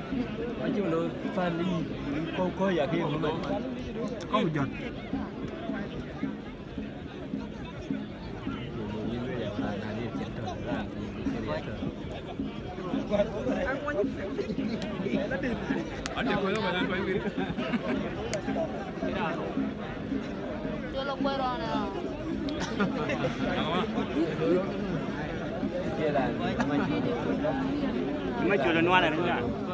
nói chung là fan đi có giả kia không mình có một giọt chưa lông bơi rồi nè kia là mấy chiều lên loa này nữa